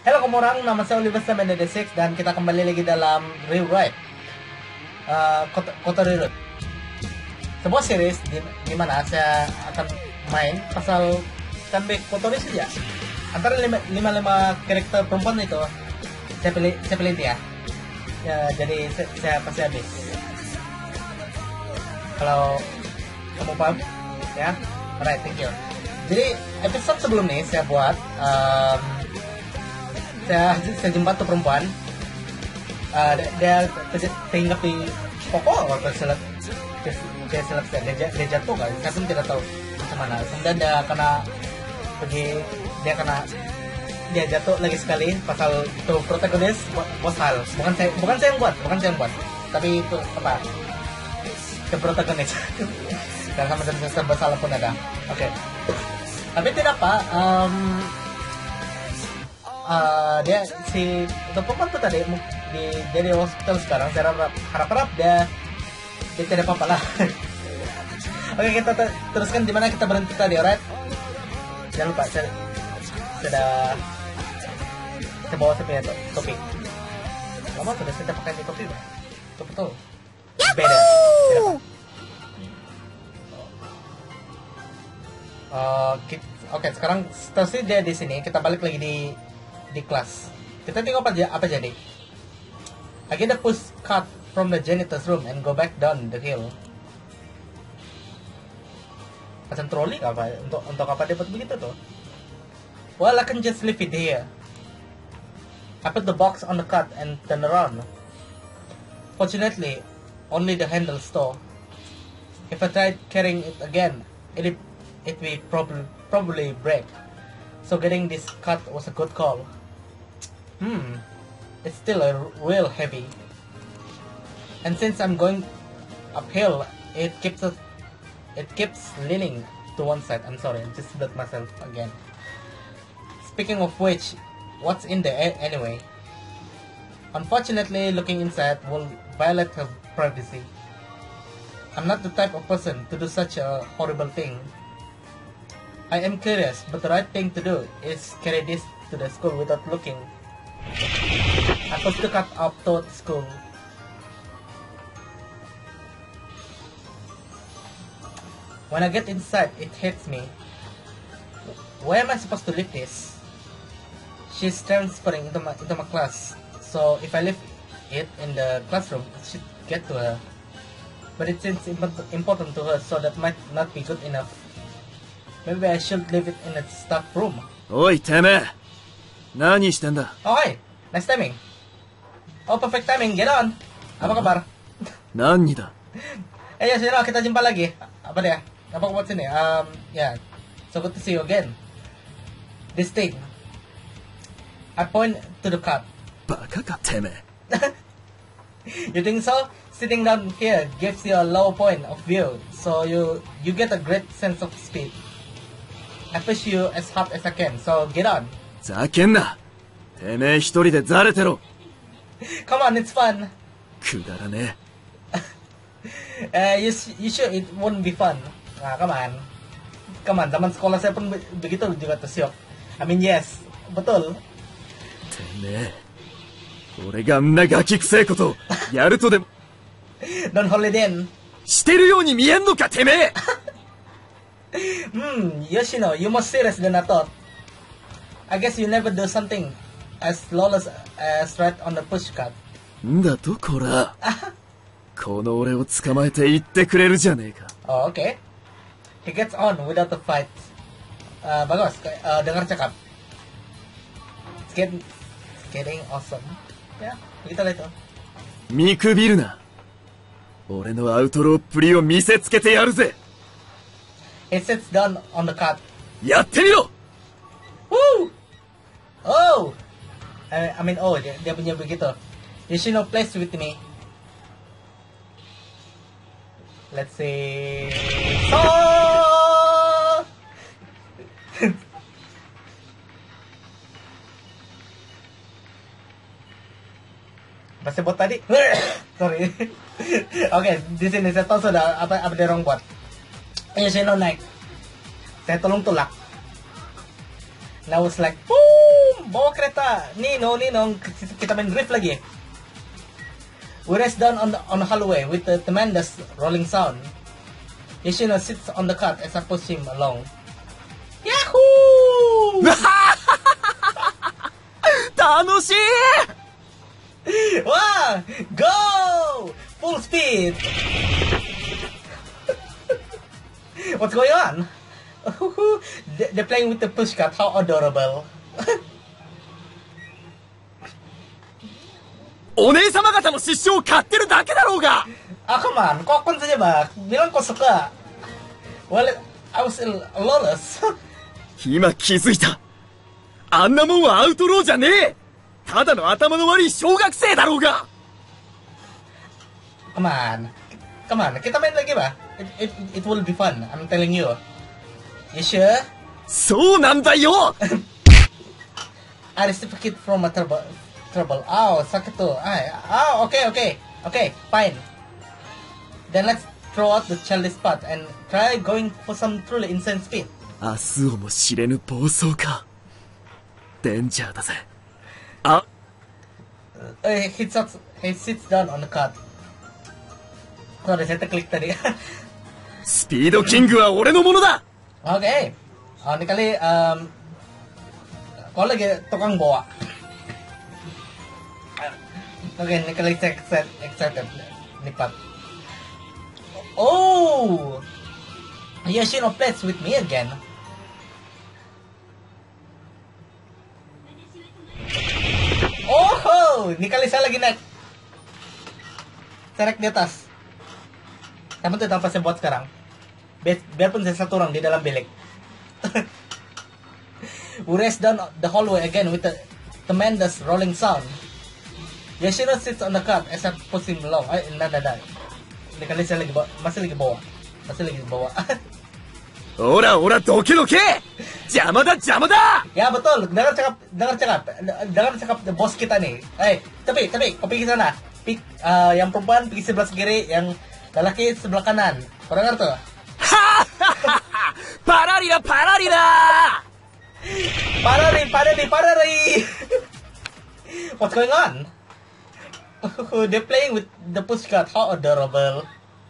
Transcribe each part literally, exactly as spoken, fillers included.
Halo kamu orang, nama saya Oliver sembilan delapan enam dan kita kembali lagi dalam Rewrite uh, Kotori Road, sebuah series di, di mana saya akan main pasal comeback Kotori saja. Antara lima, lima, lima karakter perempuan itu saya pilih, saya pilih dia ya, jadi saya, saya pasti habis. Kalau kamu paham ya, alright, thank you. Jadi episode sebelum ini saya buat um, saya, saya jumpa tuh perempuan, uh, dia terhinggap di pokok waktu selap dia selap dia, dia jatuh kan, saya pun tidak tahu macam mana. Kemudian dia kena pergi, dia kena dia jatuh lagi sekali pasal itu protagonis bos hal, bukan saya bukan saya yang buat bukan saya yang buat tapi itu apa ke protagonis dan sama dengan serba salah pun ada. Oke, okay. Tapi tidak apa. Um, Uh, dia si untuk perempuan tuh tadi di dari hospital sekarang. Saya harap harap, harap dia dia tidak apa-apa lah. Oke, kita ter- teruskan di mana kita berhenti tadi, alright? Jangan lupa saya sudah saya bawa saya punya to- topi. Lama sudah saya pakai di topi, bang. Itu betul. Beda. Beda. Uh, Oke, okay, sekarang setelah dia di sini, kita balik lagi di di kelas. Kita tengok apa, apa jadi. I get a push cut from the janitor's room and go back down the hill. Macam troli apa? Untuk untuk apa dia buat begitu tuh? Well, I can just leave it here. I put the box on the cut and turn around. Fortunately, only the handle store. If I tried carrying it again, it it will probably probably break. So getting this cut was a good call. Hmm, it's still a real heavy. And since I'm going uphill, it keeps us, it keeps leaning to one side. I'm sorry, I just split myself again. Speaking of which, what's in there a- anyway? Unfortunately, looking inside will violate her privacy. I'm not the type of person to do such a horrible thing. I am curious, but the right thing to do is carry this to the school without looking. I pushed the cut up toward the school. When I get inside, it hits me. Where am I supposed to leave this? She's transferring into my into my class, so if I leave it in the classroom, it should get to her. But it seems imp- important to her, so that might not be good enough. Maybe I should leave it in the staff room. Oi, teme! Nani shiten da? Oh, hi! Nice timing. Oh, perfect timing. Get on. Apa kabar? Nani da? Eh, ya, Zeno, kita jumpa lagi. Apa dia? Apa kabar sini? Um, yeah. So good to see you again. This thing. I point to the cut. Baka ka, teme? You think so? Sitting down here gives you a low point of view, so you you get a great sense of speed. I push you as hard as I can, so get on. ざけんな! てめえ一人でざれてろ! Come on, it's fun. くだらね eh, you, you sure it won't be fun? Nah, come on. Come on, zaman sekolah saya pun be- begitu juga tuh, Syok. I mean, yes. Betul. てめえ俺がんなガキくせえことやるとでも Don't hold it in. してるように見えんのかてめえ Hmm, Yoshino, you more serious than I thought. I guess you never do something as lawless as right on the push cut. んだとこらこの俺を捕まえて言ってくれるじゃねえか Oh, okay. He gets on without a fight. Uh, bagus, uh, dengar cakap. It's getting, it's getting awesome. Ya, begitulah itu. 見くびるな俺のアウトローっぷりを見せつけてやるぜ He sits down on the cut. やってみろ Woo! Oh! I, I mean, oh, dia, dia punya begitu. Yoshino plays with me. Let's see. So! Apa saya buat tadi? Sorry. Oke, okay, di sini saya tahu sudah apa apa dia orang buat. Yoshino naik. Saya tolong tulak. And I was like, boom! bawa kereta. Nino, Nino, kita main drift lagi. We race down on the, on the hallway with a tremendous rolling sound. Yoshino sits on the cart as I push him along. Yahoo! 楽しい Wow! Go! Full speed! What's going on? They're playing with the pushcart. How adorable! お姉様方の失笑を買ってるだけだろうが Ah, come on. Kokon saja, Bak. Bilang kau suka. Well, I was lawless. 今気づいたあんなもんはアウトローじゃねえただの頭の悪い小学生だろうが Come on. Come on. Kita main lagi, Bak. It, it, it will be fun. I'm telling you. You sure? そうなんだよ I reciprocate from a trouble. Trouble. Oh, sakit tuh. Ah, oh, okay, okay. Okay, fine. Then let's throw out the childish part and try going for some truly insane speed. 明日をも知れぬ暴走かデンジャーだぜあ Uh, he, sits, he sits down on the cart. Sorry, saya terklik tadi. スピードキングは俺のものだ Okay. Oh, ini kali um, kau lagi tukang bawa. Oke, ini kali saya excited, excited. Ini part. Oh, Yoshino plays with me again. Oh, ini kali saya lagi naik. Saya naik di atas. Tapi itu tanpa saya buat sekarang. Bi- Biarpun saya satu orang di dalam bilik. We race down the hallway again with a tremendous rolling sound. Yoshino sits on the cart as I push him along. Ay, nah, nah, nah. Ini kali saya lagi bawa, masih lagi bawa. Masih lagi bawa. ほらほらどけどけ邪魔だ邪魔だ Ya betul, dengar cakap, dengar cakap, dengar cakap bos kita nih. Eh, tapi, tapi, kau pergi sana. Pik, uh, yang perempuan pergi sebelah kiri, yang lelaki sebelah kanan. Kau dengar tuh? pararira pararira Parari, parari, parari. What's going on? They're playing with the pushcart. How adorable.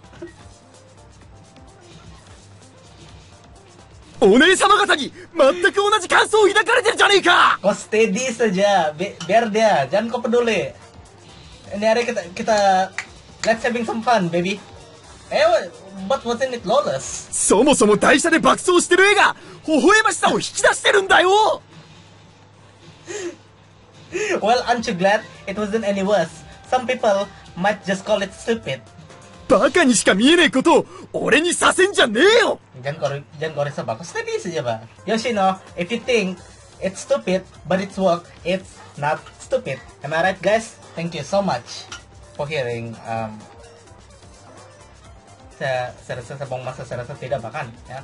お姉様方に全く同じ感想を抱かれてるじゃねえか Kau steady saja, Bi- biar dia, jangan kau peduli. Ini hari kita kita let's having some fun, baby. Eh, but wasn't it lawless? そもそも台車で爆走してる絵が微笑ましさを引き出してるんだよ Well, aren't you glad it wasn't any worse? Some people might just call it stupid. バカにしか見えねえことを俺にさせんじゃねえよ Jangan kau jangan kau risau, Bang. Kau steady saja, Bang. Yoshino, if you think it's stupid but it's work, it's not stupid. Am I right, guys? Thank you so much for hearing. Um, saya saya rasa sabong masa saya rasa tidak bahkan, ya.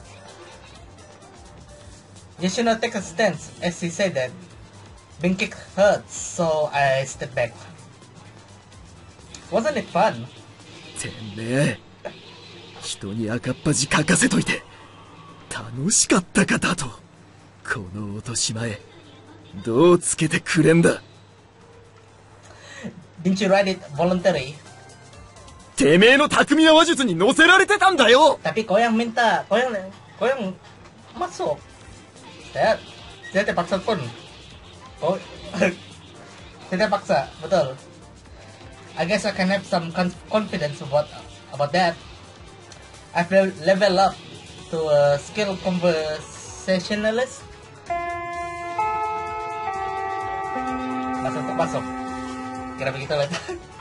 Yoshino takes a stance as he said that being kicked hurts, so I step back. Wasn't it fun? てめえ人に赤っ恥かかせといて楽しかったかだとこの落とし前どうつけてくれんだ Didn't you write it voluntary? てめえの巧みな話術に乗せられてたんだよ Tapi kau yang minta, kau yang kau yang masuk. Saya saya tidak paksa pun. Kau saya tidak paksa, betul. I guess I can have some con- confidence about about that. I've le- leveled up to a skilled conversationalist. Masuk, masuk. Kira begitu lah.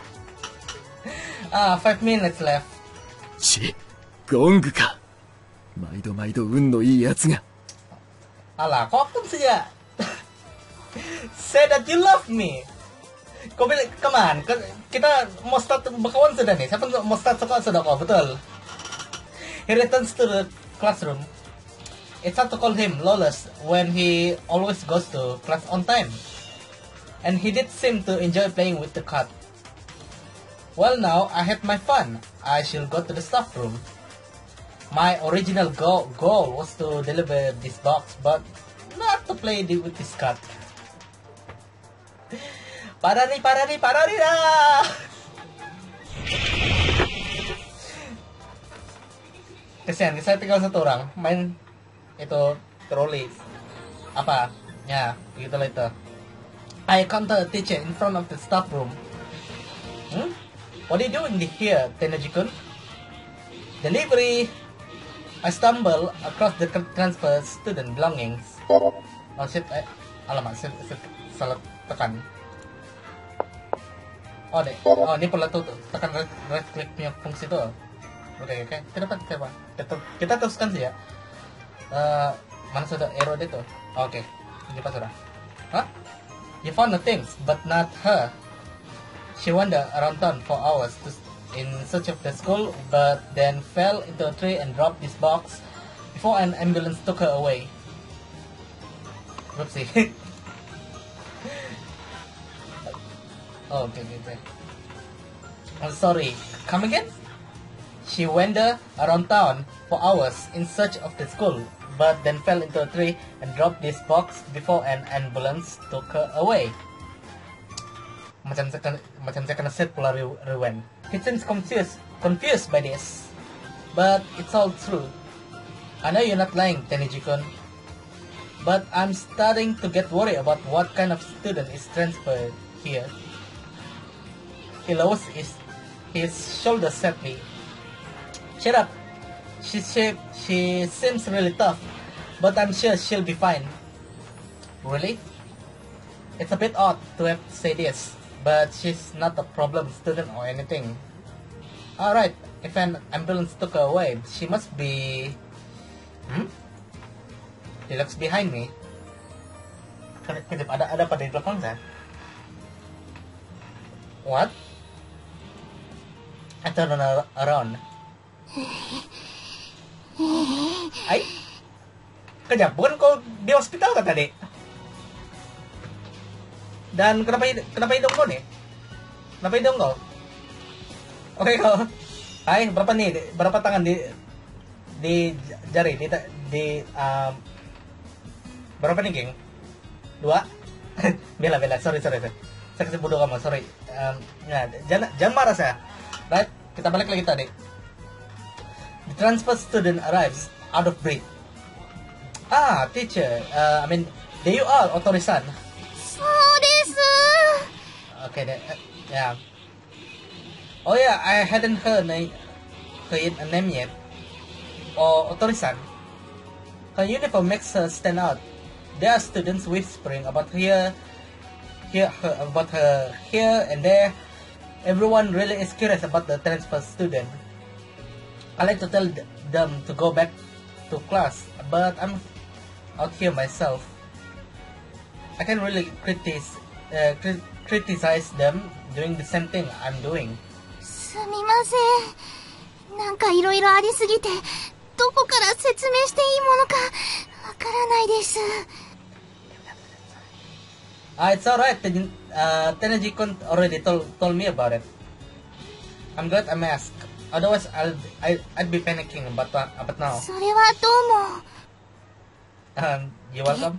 Ah, five minutes left. ちゴングか毎度毎度運のいいやつが Alah, kau pun saja. Say that you love me. Kau bilang, come on, kita mau start berkawan sudah nih. Siapa mau start sekolah sudah kau, betul. He returns to the classroom. It's hard to call him lawless when he always goes to class on time. And he did seem to enjoy playing with the cart. Well, now I had my fun. I shall go to the staff room. My original go- goal was to deliver this box, but not to play the- with this cart. Parari, parari, pararira. Kesian, saya tinggal satu orang main itu troli. Apa? Ya, gitu lah itu. I encounter a teacher in front of the staff room. Hmm? What are you doing here, Tenejikun? Delivery. I stumble across the transfer student belongings. Oh shit, eh, alamak, saya, saya salah tekan. Oh deh, oh ini perlu tuh tekan right, right click punya fungsi tuh. Oke okay, oke, okay. Kita dapat kita, kita kita teruskan sih ya. Uh, mana sudah arrow itu? Oh, oke, okay. Ini pas sudah. Huh? You found the things, but not her. She wandered around town for hours to, in search of the school, but then fell into a tree and dropped this box before an ambulance took her away. Oopsie. Oh, okay, okay, okay. I'm sorry. Come again? She wandered around town for hours in search of the school, but then fell into a tree and dropped this box before an ambulance took her away. Macam saya kena, macam saya kena set pula rewind. He seems confused, confused by this, but it's all true. I know you're not lying, Tenejikun, but I'm starting to get worried about what kind of student is transferred here. He lowers his, his shoulders sadly. Shut up. She, she, she seems really tough, but I'm sure she'll be fine. Really? It's a bit odd to have to say this, but she's not a problem student or anything. Alright, if an ambulance took her away, she must be... Hmm? He looks behind me. Kejap, ada, ada pada di belakang saya. What? I turn around. Ay? Kejap, bukan kau di hospital kan tadi? Dan kenapa kenapa hidung kau nih? Kenapa hidung kau? Oke okay, kau. Hai, berapa nih? Berapa tangan di di jari? Di, di um, berapa nih, geng? Dua? bela bela, sorry sorry sorry. Saya kasih bodoh kamu, sorry. Um, ya, jangan jangan marah saya. Right, kita balik lagi tadi. The transfer student arrives out of breath. Ah, teacher. Uh, I mean, there you are, Otori-san. Okay, that, uh, yeah. Oh yeah, I hadn't heard her, her name yet. Oh, Otori-san. Her uniform makes her stand out. There are students whispering about her, here, her, about her here and there. Everyone really is curious about the transfer student. I like to tell them to go back to class, but I'm out here myself. I can't really criticize, uh, crit criticize them doing the same thing I'm doing. すみません。なんかいろいろありすぎて、どこから説明していいものかわからないです。 Ah, it's alright. Uh, Tenejikun already told told me about it. I'm glad I asked. Otherwise, I'll I, I'd be panicking. But uh, but now. それはどうも。 Um, you're welcome.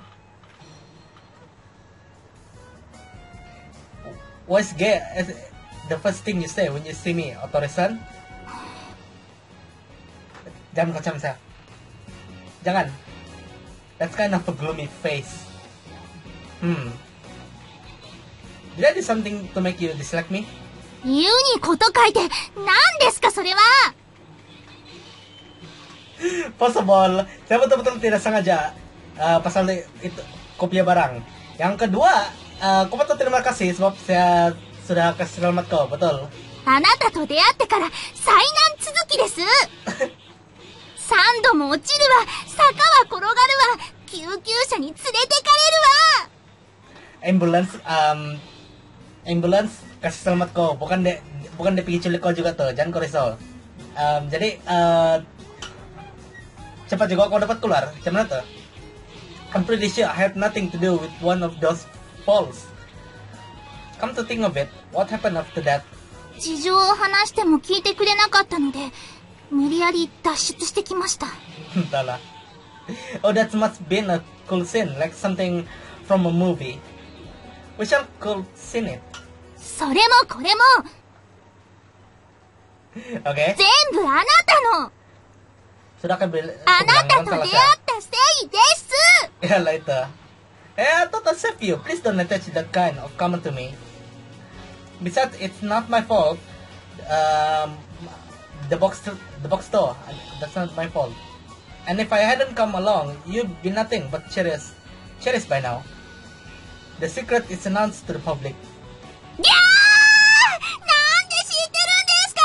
What's gay? The first thing you say when you see me, Otori-san? Jangan kacam saya. Jangan. That's kind of a gloomy face. Hmm. Did I do something to make you dislike me? 言うにこと書いて、何ですかそれは? First of all, saya betul-betul tidak sengaja uh, pasal itu kopiah barang. Yang kedua, uh, aku betul terima kasih sebab saya sudah kasih selamat kau, betul. あなたと出会ってから災難続きです。三度も落ちるわ、坂は転がるわ、救急車に連れてかれるわ。 Ambulance, um, ambulance kasih selamat kau, bukan de, bukan de pergi culik kau juga tuh, jangan kau risau. Um, jadi uh, cepat juga kau dapat keluar, macam mana tuh? I'm pretty sure I had nothing to do with one of those falls. Come to think of it, what happened after that? 事情を話しても聞いてくれなかったので、無理やり脱出してきました。 Entahlah. Oh, that must been a cool scene, like something from a movie. We shall call seen it. それもこれも Okay. 全部あなたの Sudah kan bil- あ aku な bilang た kan と salah 出会 saya. ったせいです Yeah, later. Eh, I thought I saved you. Please don't attach that kind of comment to me. Besides, it's not my fault. Um, the box, the box door. That's not my fault. And if I hadn't come along, you'd be nothing but cherished, cherished by now. The secret is announced to the public. ギャーなんで知ってるんですか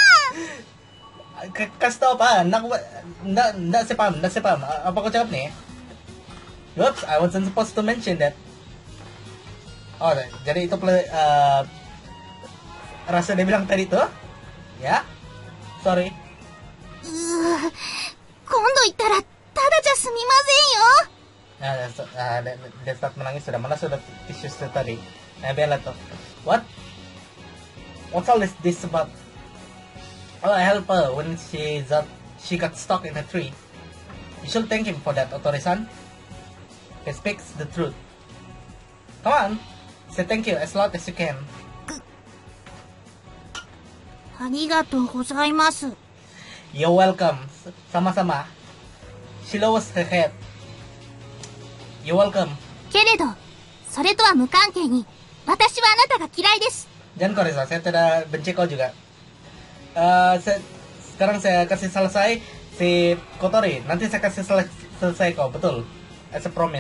K- Kasih tau apaan? Nggak, nggak, nggak saya paham, nggak saya paham. A- Apa kau cakap nih? Whoops, I wasn't supposed to mention that. Oh, jadi itu uh, rasa dia bilang tadi tuh? Ya? Sorry. うー今度行ったらただじゃ済みませんよ Nah, so- ah, dia, dia start menangis sudah. Mana sudah tisu itu tadi? Nah, biarlah tuh. What? What's all this, this about? Oh, I helped her when she got, she got stuck in a tree. You should thank him for that, Otori-san. He speaks the truth. Come on, say thank you as loud as you can. ありがとうございます You're welcome. Sama-sama. She lowers her head. You're welcome. けれどそれとは無関係に私はあなたが嫌いです Jangan kau risau, saya tidak benci kau juga. Uh, saya, sekarang saya kasih selesai si Kotori. Nanti saya kasih sel- selesai kau, betul. As a promise.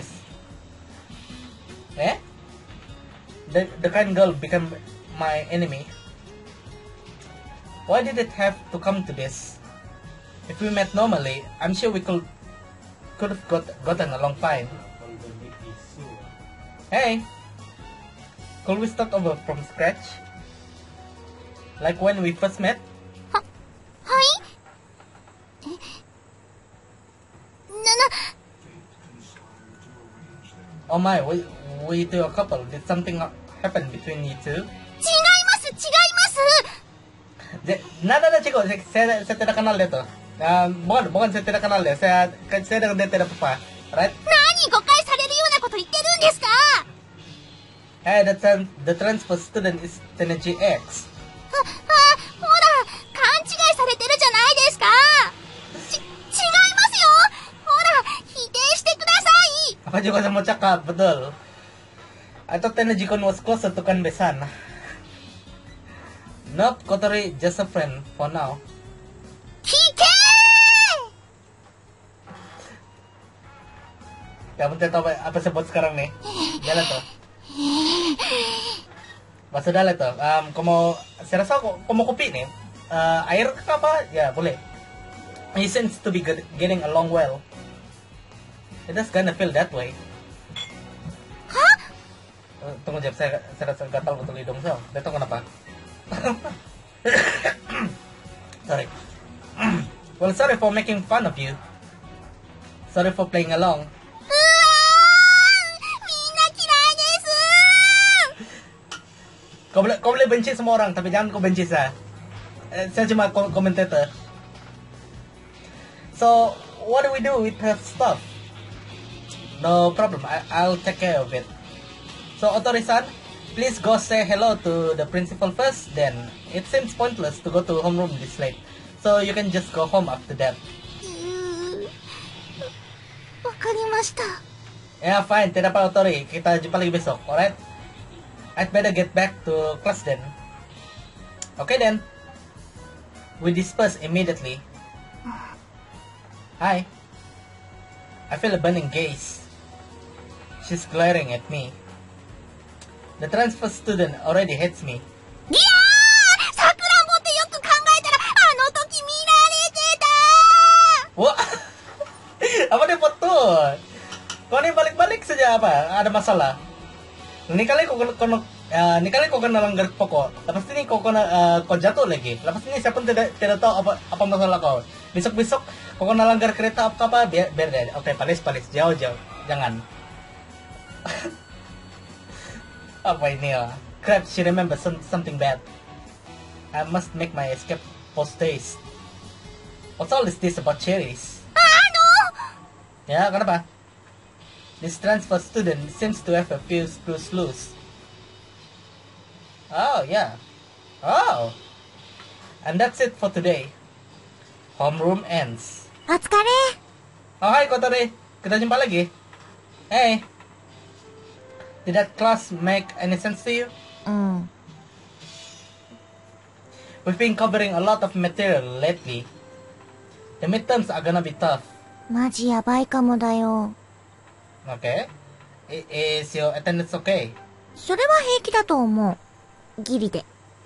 Eh? The, the kind girl became my enemy. Why did it have to come to this? If we met normally, I'm sure we could could have got, gotten along fine. Hey, could we start over from scratch? Like when we first met? ははいえなな Oh my, we we two a couple. Did something happen between you two? 違います違います De, nada na chico, saya, saya, saya tidak kenal dia tuh. Um, bukan, bukan saya tidak kenal dia. Saya, saya dengan dia tidak apa-apa, right? 何誤解されるようなこと言ってるんですか Hey, the tran the transfer student is Teneji X. あ、あ、ほら勘違いされてるじゃないですかち、違いますよほら否定してください Apa juga saya mau cakap, betul. I thought Teneji-kun was closer to Kanbesan. Nope, Kotori just a friend for now. 聞け Kamu tidak tahu apa saya buat sekarang nih? Jalan tuh. Mas sudah lah tuh. Um, kamu, saya rasa kok kamu kopi nih. Uh, air ke apa? Ya boleh. He seems to be good, getting along well. It does kinda feel that way. Hah? Uh, tunggu jap, saya, saya rasa gatal betul hidung saya. Dia tahu kenapa? Sorry. Well, sorry for making fun of you. Sorry for playing along. うわーみんな嫌いです Kau boleh, kau boleh benci semua orang, tapi jangan kau benci saya. Eh, saya cuma kom- komentator. So, what do we do with her stuff? No problem, I- I'll take care of it. So, Otori-san, please go say hello to the principal first. Then, it seems pointless to go to homeroom this late. So, you can just go home after that. うーわかりました Yeah, fine. Tidak apa, Otori. Kita jumpa lagi besok, alright? I'd better get back to class then. Okay then. We disperse immediately. Hi. I feel a burning gaze. She's glaring at me. The transfer student already hates me. ギャーさくらんぼってよく考えたらあの時見られてた Wah, apa dia foto? Kau ini balik-balik saja apa? Ada masalah? Ini kali kau kena, kena uh, ini kali kau kena langgar pokok. Lepas ini kau kena uh, kau jatuh lagi. Lepas ini siapa pun tidak tidak tahu apa apa masalah kau. Besok-besok kau kena langgar kereta apa apa biar biar deh. Oke, palis-palis jauh-jauh. Jangan. Apa ini ya? Crap, she remembers some, something bad. I must make my escape post haste. What's all is this about cherries? あの Ya, kenapa? This transfer student seems to have a few screws loose. Oh, yeah. Oh. And that's it for today. Homeroom ends. お疲れ。 Oh, hi, Kotori. Kita jumpa lagi. Hey. Did that class make any sense to you? うん。 We've been covering a lot of material lately. The midterms are gonna be tough. マジやばいかもだよ。 Okay. I- Is your attendance okay? それは平気だと思う。ギリで。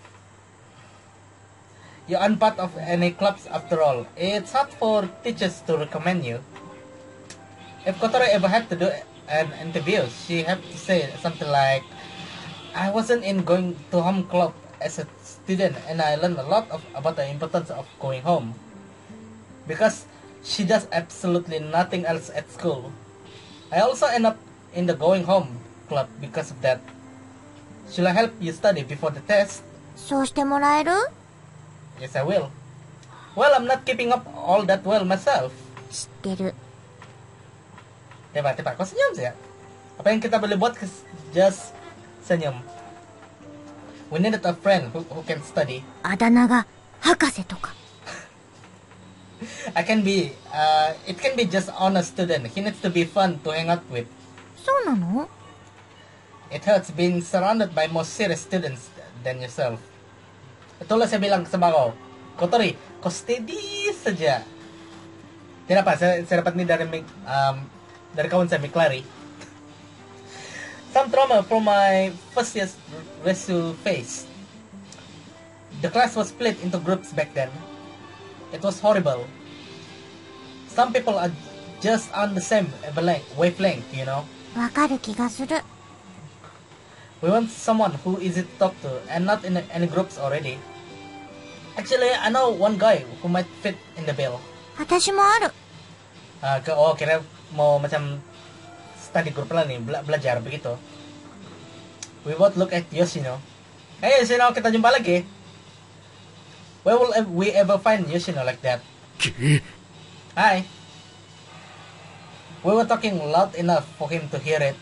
You aren't part of any clubs after all. It's hard for teachers to recommend you. If Kotori ever had to do an interview, she had to say something like, I wasn't in going to home club as a student and I learned a lot of about the importance of going home. Because she does absolutely nothing else at school. I also end up in the going home club because of that. Shall I help you study before the test? そうしてもらえる？ Yes, I will. Well, I'm not keeping up all that well myself. 知ってる。 Tiba, tiba, kau senyum sih ya? Apa yang kita boleh buat? Just senyum. We needed a friend who, who can study. あだ名が博士とか。 I can be, uh, it can be just honest student. He needs to be fun to hang out with. そうなの？ It hurts being surrounded by more serious students than yourself. Itulah saya bilang sama kau. Kotori, kau steady saja. Tidak apa, saya, saya dapat ini dari um, dari kawan saya, Miklari. Some trauma from my first year's resu phase. The class was split into groups back then. It was horrible. Some people are just on the same wavelength, you know. わかる気がする。 We want someone who easy to talk to and not in any groups already. Actually, I know one guy who might fit in the bill. 私もある。 Uh, ke, oh, kira mau macam study group lah nih, bela belajar begitu. We both look at Yoshino. Hey Yoshino, kita jumpa lagi. Where will we ever find Yoshino like that? Hi. We were talking loud enough for him to hear it.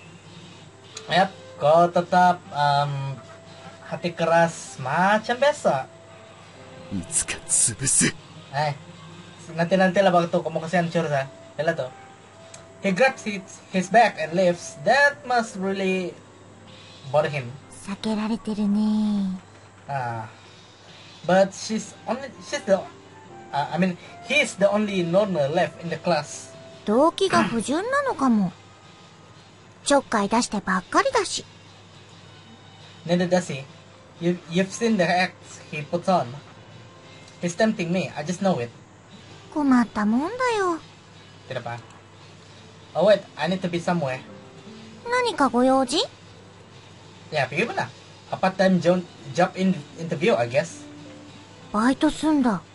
Yap, kau tetap um, hati keras macam biasa. いつか潰す。 Ay, nanti-nanti lah waktu kamu kasi hancur sa. Yala to. He grabs his, his back and leaves. That must really bother him. 避けられてるね。 Ah, but she's only she's the uh, I mean he's the only normal left in the class. 動機が不純なのかも。ちょっかい出してばっかりだし。 Neither does he. You you've seen the acts he puts on. He's tempting me. I just know it. 困ったもんだよ。 Tidak pa? Oh wait, I need to be somewhere. 何かご用事？ Yeah, pergi mana? A part-time job job in interview, I guess. バイトすんだ。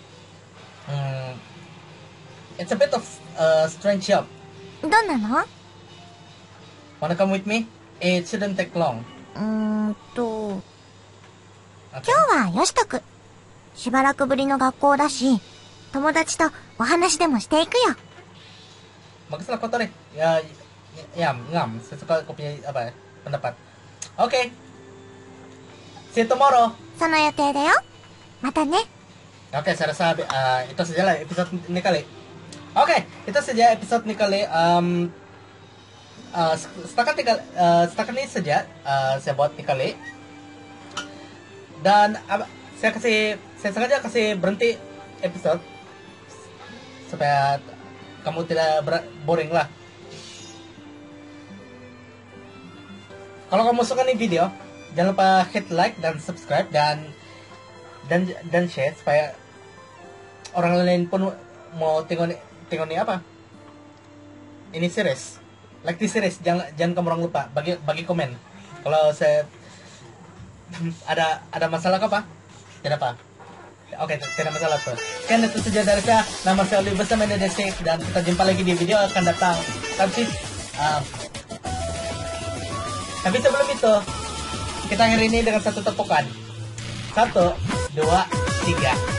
Hmm, it's a bit of a strange job. どんなの？ Wanna come with me? It shouldn't take long. うーんと、 Okay. 今日はよしとく。しばらくぶりの学校だし、友達とお話でもしていくよ。 Bagus lah kotor nih. Ya, ya, ngam. Saya suka kopi apa pendapat. Okay. See you tomorrow. その予定だよ。またね。 Oke, saya rasa uh, itu saja lah episode ini kali. Oke, itu saja episode ini kali. Um, uh, setakat ini, uh, setakat ini saja uh, saya buat ini kali. Dan uh, saya kasih, saya sengaja kasih berhenti episode supaya kamu tidak boring lah. Kalau kamu suka nih video, jangan lupa hit like dan subscribe dan dan dan share supaya orang lain pun mau tengok tengok nih apa ini series, like this series. Jangan jangan kamu orang lupa bagi bagi komen kalau saya ada ada masalah apa tidak apa. Oke, tidak masalah tuh. Sekian itu saja dari saya. Nama saya Oli bersama Dedesik dan kita jumpa lagi di video akan datang. Tapi um, tapi sebelum itu kita akhiri ini dengan satu tepukan. Satu, dua, tiga.